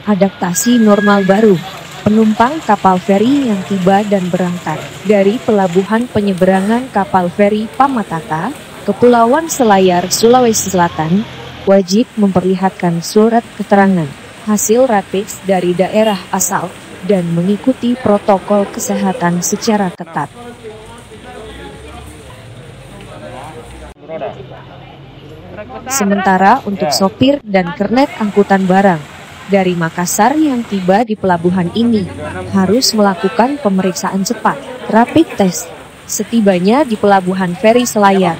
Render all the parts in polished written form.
Adaptasi normal baru. Penumpang kapal feri yang tiba dan berangkat dari pelabuhan penyeberangan kapal feri Pamatata, Kepulauan Selayar, Sulawesi Selatan, wajib memperlihatkan surat keterangan hasil rapid dari daerah asal dan mengikuti protokol kesehatan secara ketat. Sementara untuk sopir dan kernet angkutan barang dari Makassar yang tiba di pelabuhan ini harus melakukan pemeriksaan cepat, rapid test, setibanya di pelabuhan feri Selayar.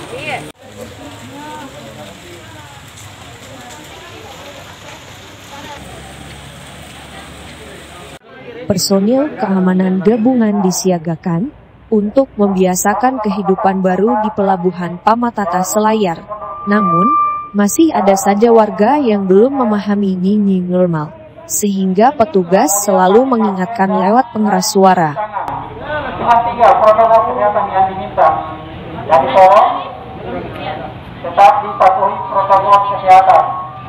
Personil keamanan gabungan disiagakan untuk membiasakan kehidupan baru di pelabuhan Pamatata Selayar. Namun, masih ada saja warga yang belum memahami new normal, sehingga petugas selalu mengingatkan lewat pengeras suara. Cuma 3 protokol kesehatan yang diminta. Jadi tolong tetap dipatuhi protokol kesehatan.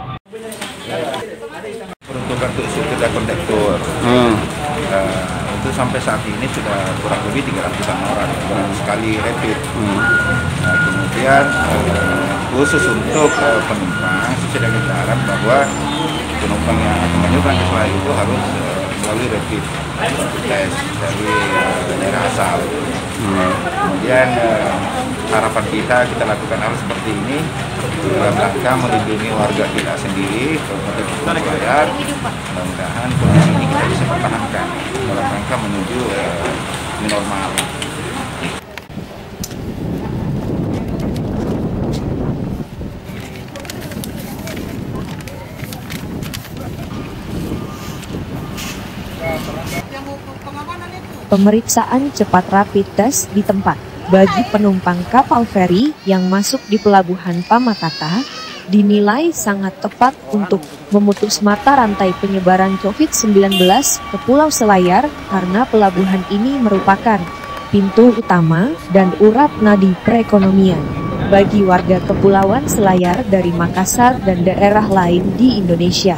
Peruntukan untuk supir dan kondektur itu sampai saat ini sudah kurang lebih 300-an orang sekali rapid. Kemudian khusus untuk penumpang sudah kita harap bahwa penumpang yang akan menyeberang ke Selayar itu harus melalui rapid test dari daerah asal. Kemudian harapan kita lakukan hal seperti ini dalam rangka melindungi warga kita sendiri, Kepulauan Selayar. Mudah-mudahan kondisi ini kita bisa pertahankan dalam rangka menuju new normal. Pemeriksaan cepat rapid test di tempat bagi penumpang kapal feri yang masuk di pelabuhan Pamatata dinilai sangat tepat untuk memutus mata rantai penyebaran COVID-19 ke Pulau Selayar karena pelabuhan ini merupakan pintu utama dan urat nadi perekonomian bagi warga Kepulauan Selayar dari Makassar dan daerah lain di Indonesia.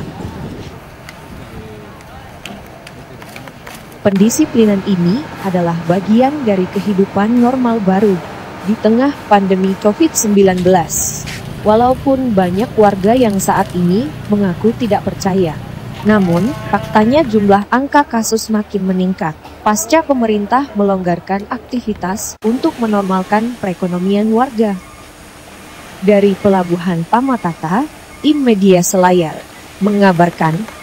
Pendisiplinan ini adalah bagian dari kehidupan normal baru di tengah pandemi COVID-19. Walaupun banyak warga yang saat ini mengaku tidak percaya, namun faktanya jumlah angka kasus makin meningkat pasca pemerintah melonggarkan aktivitas untuk menormalkan perekonomian warga. Dari Pelabuhan Pamatata, tim media Selayar mengabarkan